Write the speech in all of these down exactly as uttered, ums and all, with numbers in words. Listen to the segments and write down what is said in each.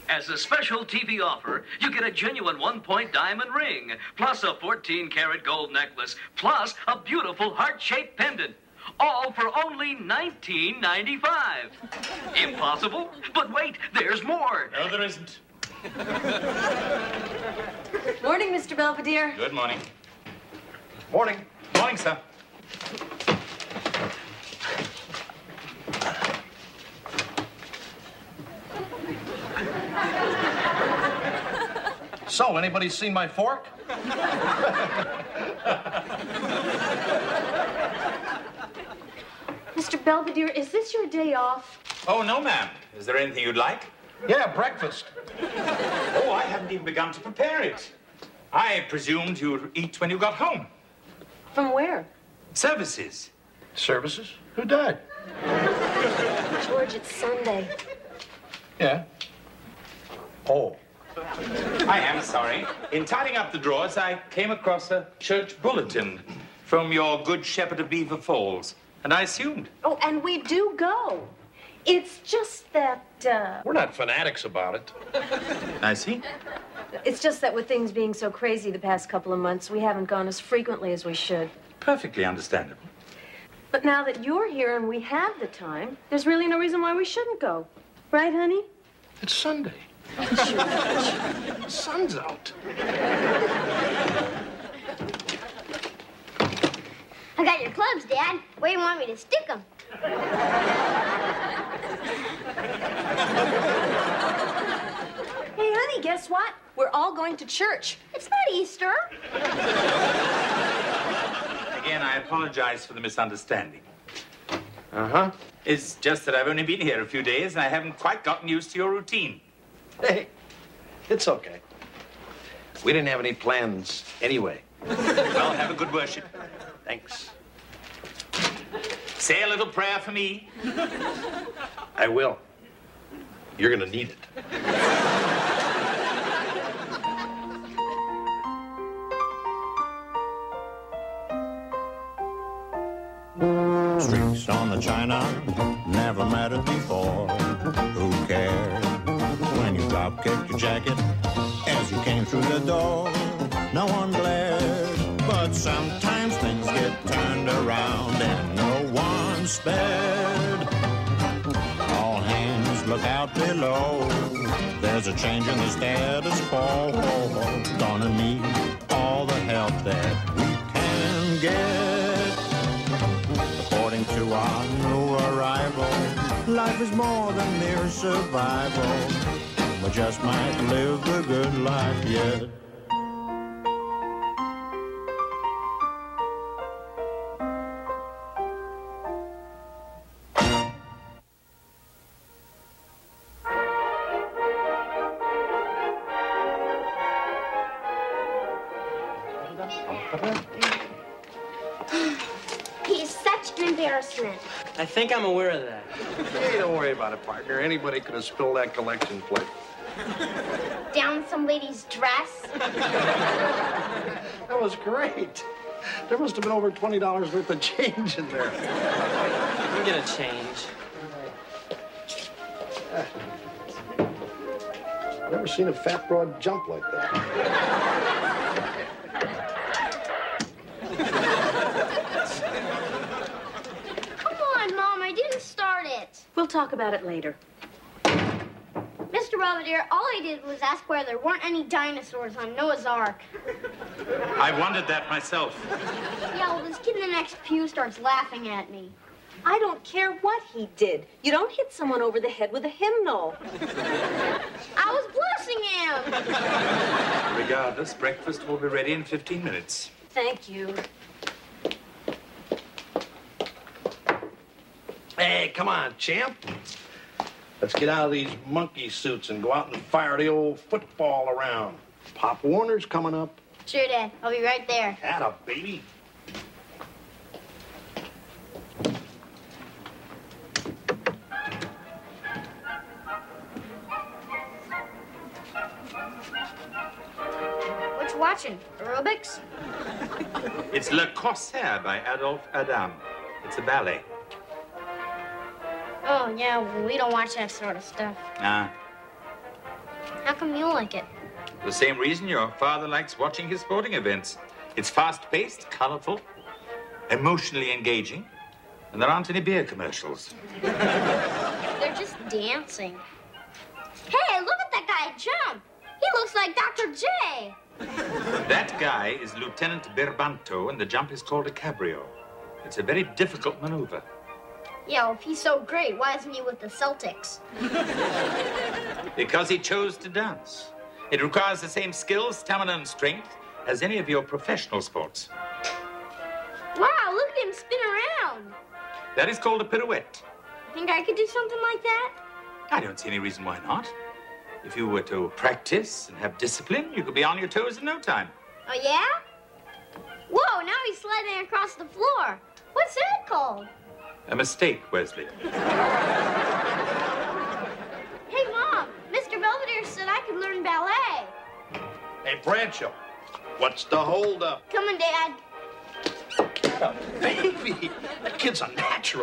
As a special T V offer, you get a genuine one-point diamond ring, plus a fourteen karat gold necklace, plus a beautiful heart-shaped pendant. All for only nineteen ninety-five. Impossible? But wait, there's more. No, there isn't. Morning, Mister Belvedere. Good morning. Morning. Morning, sir. So, anybody seen my fork? Mister Belvedere, is this your day off? Oh, no, ma'am. Is there anything you'd like? Yeah, breakfast. Oh, I haven't even begun to prepare it. I presumed you'd eat when you got home. From where? Services. Services? Who died? George, it's Sunday. Yeah. Oh. I am sorry. In tidying up the drawers, I came across a church bulletin from your Good Shepherd of Beaver Falls, and I assumed. Oh, and we do go. It's just that, uh... We're not fanatics about it. I see. It's just that with things being so crazy the past couple of months, we haven't gone as frequently as we should. Perfectly understandable. But now that you're here and we have the time, there's really no reason why we shouldn't go. Right, honey? It's Sunday. The sun's out. I got your clubs, Dad. Where do you want me to stick them? Hey, honey, guess what? We're all going to church. It's not Easter. Again, I apologize for the misunderstanding. Uh-huh. It's just that I've only been here a few days, and I haven't quite gotten used to your routine. Hey, it's okay. We didn't have any plans anyway. Well, have a good worship. Thanks. Say a little prayer for me. I will. You're gonna need it. Streaks on the china, never mattered before. Who cared when you drop kicked your jacket as you came through the door? No one glared, but sometimes things get turned around and no one spared. All hands look out below. There's a change in the status quo. Gonna need all the help that we can get. According to our new arrival, life is more than mere survival. We just might live the good life yet. He's such an embarrassment. I think I'm aware of that. Hey, don't worry about it, partner. Anybody could have spilled that collection plate. Down some lady's dress. That was great. There must have been over twenty dollars worth of change in there. I'm gonna change. Never seen a fat broad jump like that. Come on, Mom, I didn't start it. We'll talk about it later. Mister Belvedere, all I did was ask where there weren't any dinosaurs on Noah's Ark. I wondered that myself. Yeah, well, this kid in the next pew starts laughing at me. I don't care what he did. You don't hit someone over the head with a hymnal. I was blessing him. Regardless, breakfast will be ready in fifteen minutes. Thank you. Hey, come on, champ. Let's get out of these monkey suits and go out and fire the old football around. Pop Warner's coming up. Sure, Dad. I'll be right there. Atta baby. What you watching? Aerobics? It's Le Corsaire by Adolphe Adam. It's a ballet. Oh, yeah, well, we don't watch that sort of stuff. Ah. How come you like it? The same reason your father likes watching his sporting events. It's fast-paced, colorful, emotionally engaging, and there aren't any beer commercials. They're just dancing. Hey, look at that guy jump. He looks like Doctor J. That guy is Lieutenant Birbanto, and the jump is called a cabrio. It's a very difficult maneuver. Yeah, well, if he's so great, why isn't he with the Celtics? Because he chose to dance. It requires the same skill, stamina, and strength as any of your professional sports. Wow, look at him spin around. That is called a pirouette. Think I could do something like that? I don't see any reason why not. If you were to practice and have discipline, you could be on your toes in no time. Oh, yeah? Whoa, now he's sliding across the floor. What's that called? A mistake, Wesley. Hey, Mom, Mister Belvedere said I could learn ballet. Hey, Brancho, what's the holdup? Come on, Dad. Oh, baby, that kid's a natural.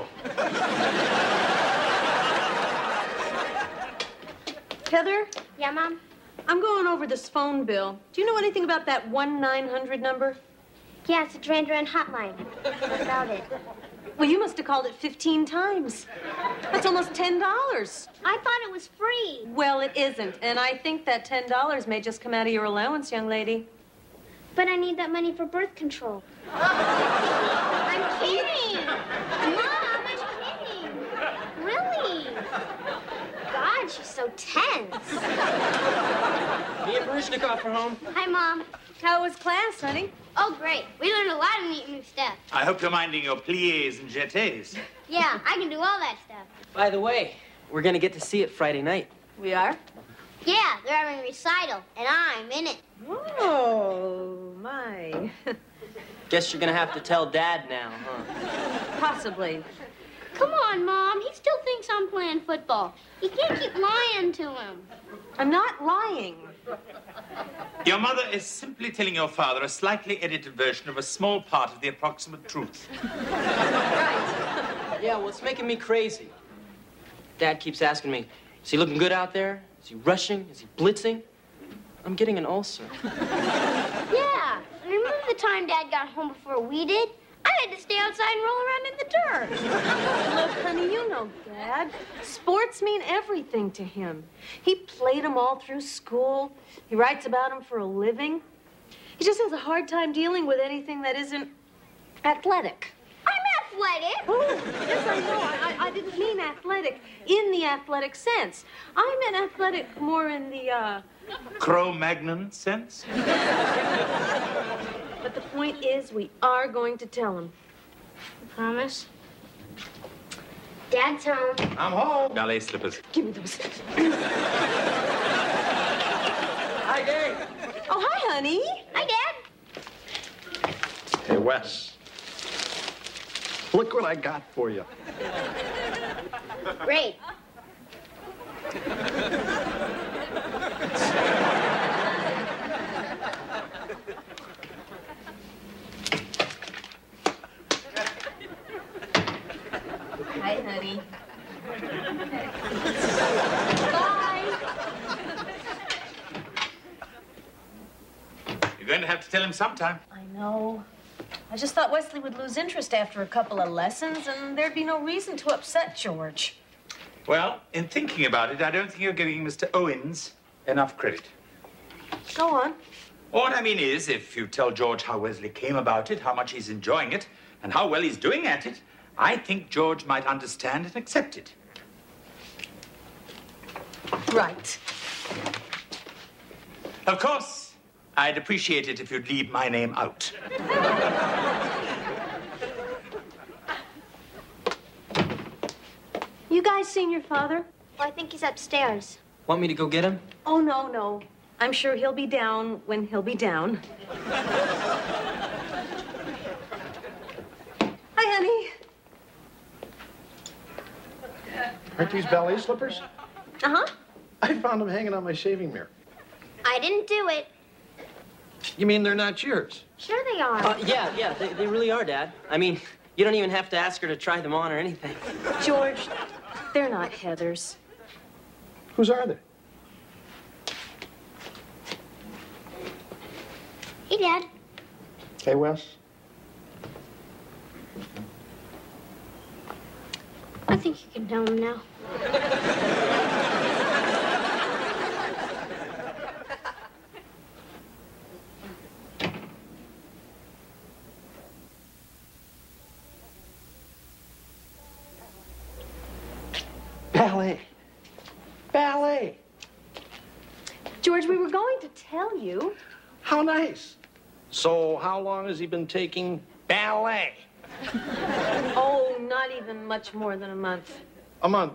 Heather, Yeah, Mom? I'm going over this phone bill. Do you know anything about that one nine hundred number? Yeah, it's a Duran Duran hotline. What about it? Well, you must have called it fifteen times. That's almost ten dollars. I thought it was free. Well, it isn't, and I think that ten dollars may just come out of your allowance, young lady. But I need that money for birth control. I'm kidding. Mom, I'm kidding. Really? God, she's so tense. Me and Baryshnikov are home. Hi, Mom. How was class, honey? Oh, great. We learned a lot of neat new stuff. I hope you're minding your pliés and jetés. Yeah, I can do all that stuff. By the way, we're gonna get to see it Friday night. We are? Yeah, they're having a recital, and I'm in it. Oh, my. Guess you're gonna have to tell Dad now, huh? Possibly. Come on, Mom. He still thinks I'm playing football. You can't keep lying to him. I'm not lying. Your mother is simply telling your father a slightly edited version of a small part of the approximate truth. Yeah, well, it's making me crazy. Dad keeps asking me, is he looking good out there? Is he rushing? Is he blitzing? I'm getting an ulcer. Yeah. Remember the time Dad got home before we did? I had to stay outside and roll around in the dirt. Look, honey, you know Dad. Sports mean everything to him. He played them all through school. He writes about them for a living. He just has a hard time dealing with anything that isn't athletic. I'm athletic. Oh, yes, I know. I, I, I didn't mean athletic in the athletic sense. I meant athletic more in the, uh... Cro-Magnon sense? But the point is, we are going to tell him. Promise? Dad's home. I'm home. Ballet slippers. Give me those. Hi, Dad. Oh, hi, honey. Hi, Dad. Hey, Wes. Look what I got for you. Great. Hi, honey. Bye. You're going to have to tell him sometime. I know. I just thought Wesley would lose interest after a couple of lessons, and there'd be no reason to upset George. Well, in thinking about it, I don't think you're giving Mister Owens enough credit. Go on. What I mean is, if you tell George how Wesley came about it, how much he's enjoying it, and how well he's doing at it, I think George might understand and accept it. Right. Of course, I'd appreciate it if you'd leave my name out. You guys seen your father? Well, I think he's upstairs. Want me to go get him? Oh, no, no. I'm sure he'll be down when he'll be down. Hi, honey. Aren't these ballet slippers? Uh-huh. I found them hanging on my shaving mirror. I didn't do it. You mean they're not yours? Sure they are. Uh, yeah, yeah, they, they really are, Dad. I mean, you don't even have to ask her to try them on or anything. George, they're not Heather's. Whose are they? Hey, Dad. Hey, Wes. I think you can tell him now. Ballet. Ballet. George, we were going to tell you. How nice. So how long has he been taking ballet? Oh, not even much more than a month. A month.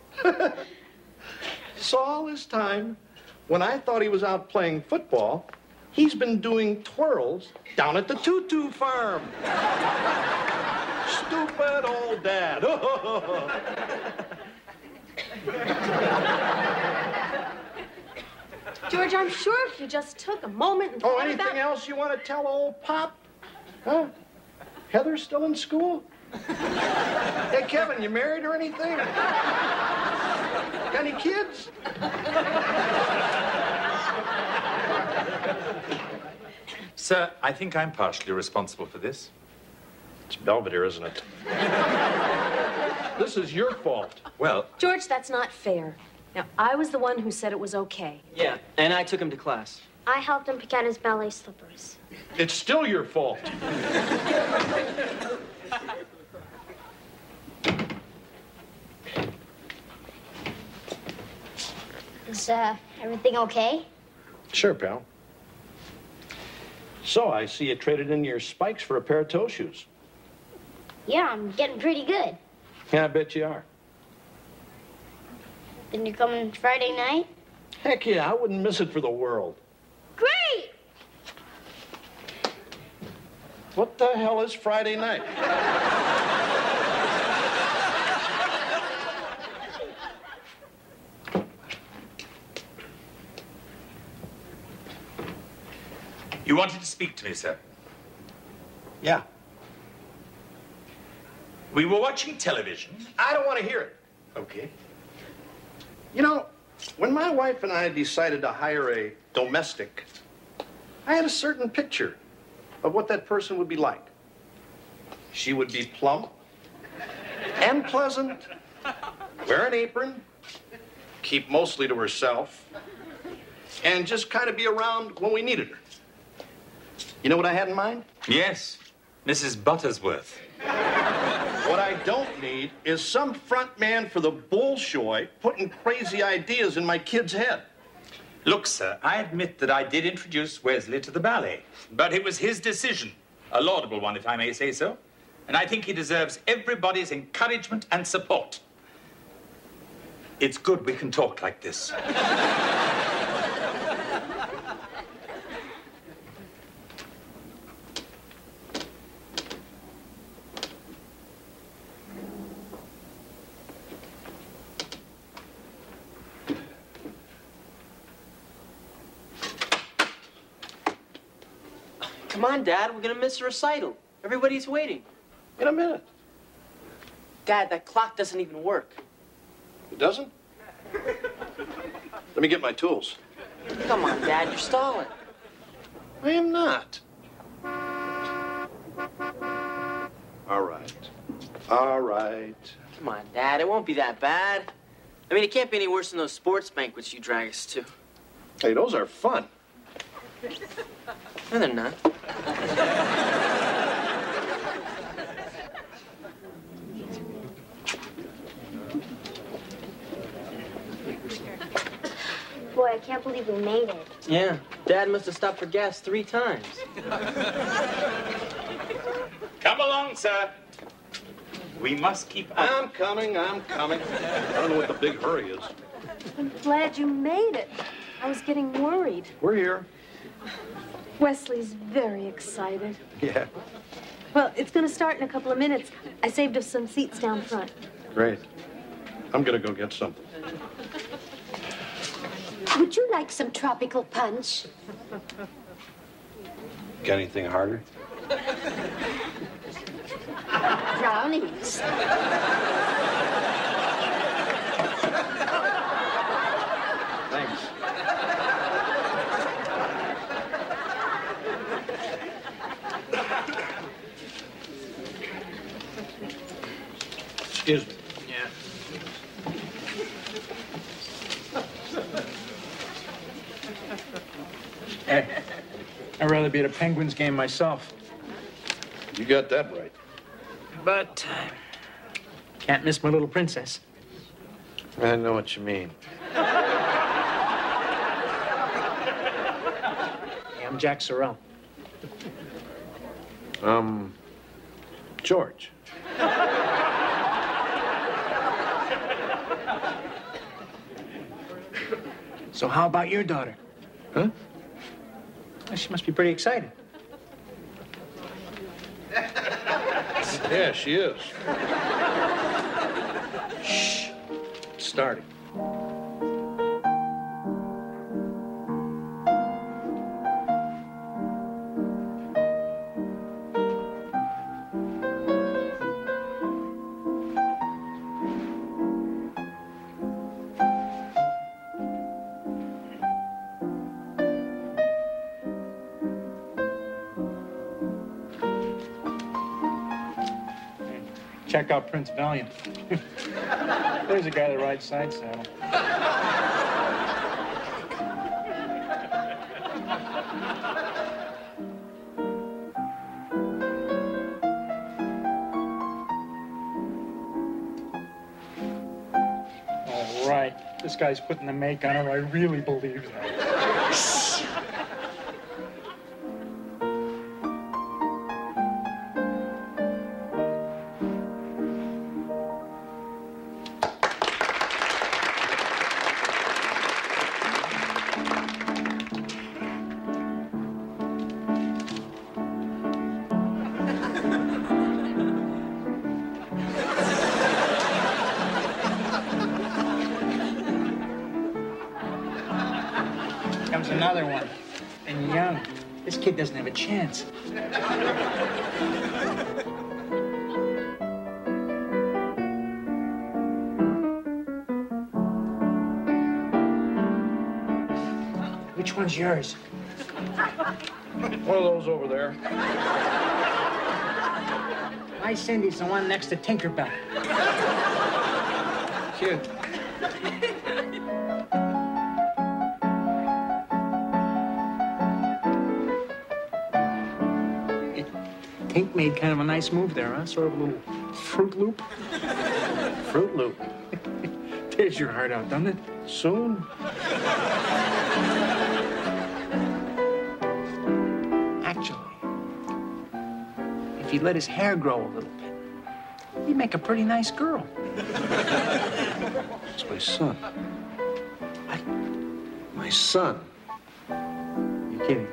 So all this time, when I thought he was out playing football, he's been doing twirls down at the tutu farm. Stupid old dad. George, I'm sure if you just took a moment and Oh, thought anything about... else you want to tell old Pop? Huh? Heather's still in school? Hey, Kevin, you married or anything? Got any kids? Sir, I think I'm partially responsible for this. It's Belvedere, isn't it? This is your fault. Well, George, that's not fair. Now, I was the one who said it was okay. Yeah, and I took him to class. I helped him pick out his ballet slippers. It's still your fault. Is, uh, everything okay? Sure, pal. So, I see you traded in your spikes for a pair of toe shoes. Yeah, I'm getting pretty good. Yeah, I bet you are. Then you're coming Friday night? Heck yeah, I wouldn't miss it for the world. Great! What the hell is Friday night? you wanted to speak to me, sir. Yeah. We were watching television. I don't want to hear it. Okay. You know, when my wife and I decided to hire a domestic, I had a certain picture of what that person would be like. She would be plump and pleasant, wear an apron, keep mostly to herself, and just kind of be around when we needed her. You know what I had in mind? Yes, Missus Buttersworth. What I don't need is some front man for the Bolshoi putting crazy ideas in my kid's head. Look, sir, I admit that I did introduce Wesley to the ballet, but it was his decision, a laudable one, if I may say so, and I think he deserves everybody's encouragement and support. It's good we can talk like this. Come on, Dad, we're gonna miss a recital. Everybody's waiting. In a minute. Dad, that clock doesn't even work. It doesn't? Let me get my tools. Come on, Dad, you're stalling. I am not. All right. All right. Come on, Dad, it won't be that bad. I mean, it can't be any worse than those sports banquets you drag us to. Hey, those are fun. No, they're not. Boy, I can't believe we made it. Yeah, Dad must have stopped for gas three times. Come along, sir. We must keep on. I'm coming, I'm coming. I don't know what the big hurry is. I'm glad you made it. I was getting worried. We're here. Wesley's very excited. Yeah. Well, it's going to start in a couple of minutes. I saved us some seats down front. Great. I'm gonna go get something. Would you like some tropical punch? Got anything harder? Brownies. Thanks. Excuse me. Yeah. Hey, I'd rather be at a Penguins game myself. You got that right. But uh, can't miss my little princess. I know what you mean. Hey, I'm Jack Sorrell. Um, George. So how about your daughter? Huh? Well, she must be pretty excited. Yeah, she is. Shh. It's starting. Check out Prince Valiant. There's a guy that rides side saddle. All right. This guy's putting the make on her. I really believe that. Shh. Comes another one. And young. This kid doesn't have a chance. Which one's yours? One of those over there. My Cindy's the one next to Tinkerbell. Kid. Tink made kind of a nice move there, huh? Sort of a little Fruit Loop. Fruit Loop. Tears your heart out, doesn't it? Soon. Actually, if he let his hair grow a little bit, he'd make a pretty nice girl. It's my son. What? My son. You're kidding.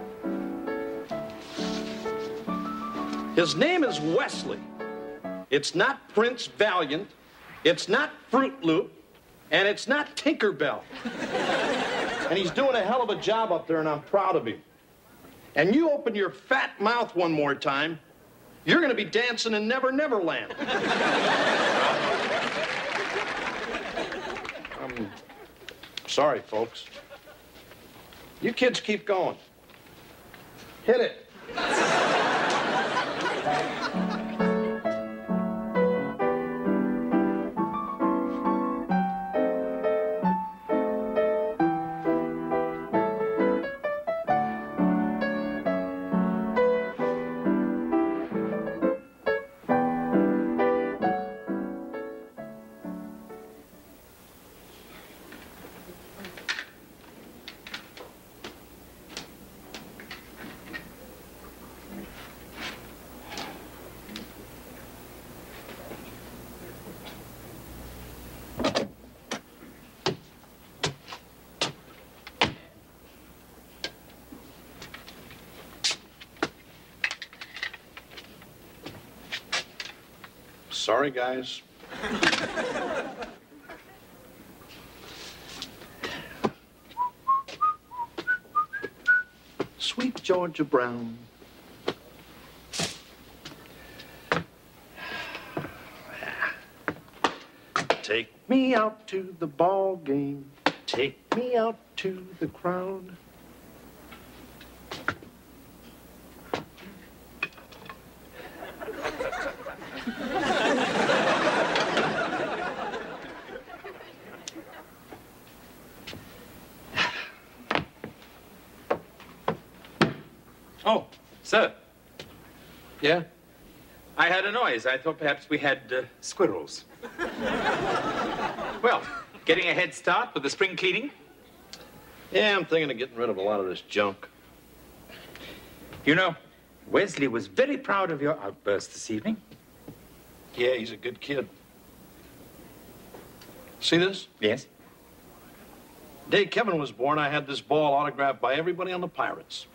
His name is Wesley. It's not Prince Valiant. It's not Fruit Loop. And it's not Tinkerbell. And he's doing a hell of a job up there, and I'm proud of him. And you open your fat mouth one more time, you're going to be dancing in Never Never Land. I'm sorry, folks. You kids keep going. Hit it. Sorry, guys. Sweet Georgia Brown. Take me out to the ball game. Take me out to the crowd. Oh, sir. Yeah? I heard a noise. I thought perhaps we had uh, squirrels. Well, getting a head start with the spring cleaning? Yeah, I'm thinking of getting rid of a lot of this junk. You know, Wesley was very proud of your outburst this evening. Yeah, he's a good kid. See this? Yes. The day Kevin was born, I had this ball autographed by everybody on the Pirates.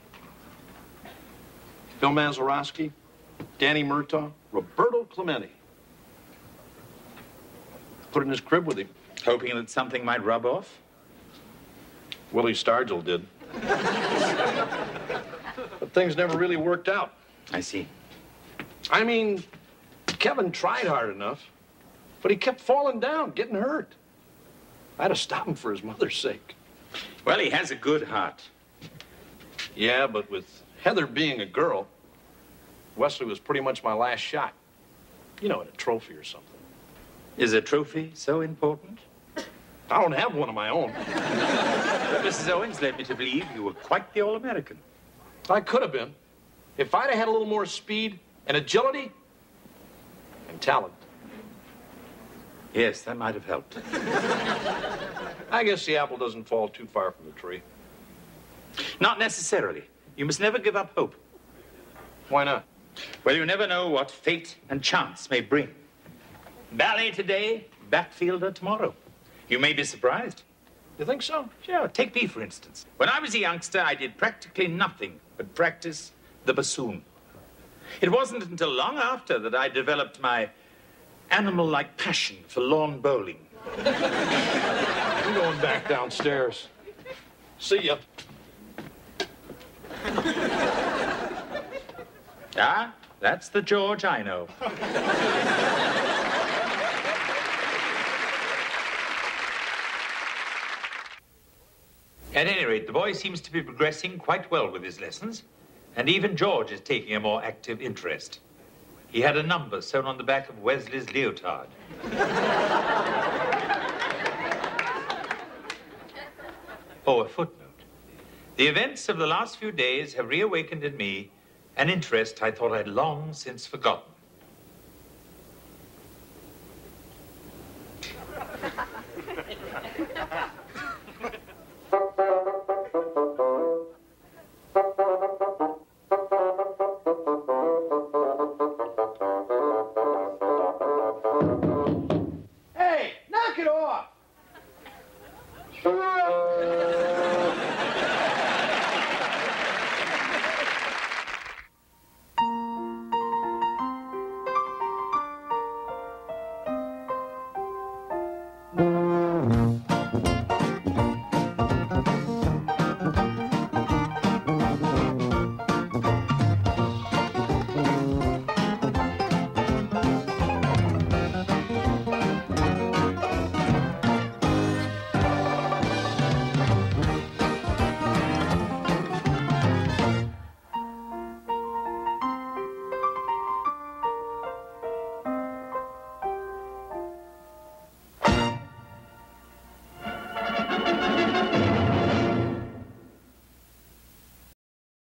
Phil Mazeroski, Danny Murtaugh, Roberto Clemente. Put it in his crib with him. Hoping that something might rub off? Willie Stargell did. But things never really worked out. I see. I mean, Kevin tried hard enough, but he kept falling down, getting hurt. I had to stop him for his mother's sake. Well, he has a good heart. Yeah, but with Heather being a girl, Wesley was pretty much my last shot. You know, at a trophy or something. Is a trophy so important? I don't have one of my own. But Missus Owens led me to believe you were quite the All-American. I could have been. If I'd have had a little more speed and agility and talent. Yes, that might have helped. I guess the apple doesn't fall too far from the tree. Not necessarily. You must never give up hope. Why not? Well, you never know what fate and chance may bring. Ballet today, backfielder tomorrow. You may be surprised. You think so? Sure. Take me, for instance. When I was a youngster, I did practically nothing but practice the bassoon. It wasn't until long after that I developed my animal-like passion for lawn bowling. I'm going back downstairs. See ya. Ah, that's the George I know. At any rate, the boy seems to be progressing quite well with his lessons, and even George is taking a more active interest. He had a number sewn on the back of Wesley's leotard. Oh, a footnote. The events of the last few days have reawakened in me an interest I thought I'd long since forgotten.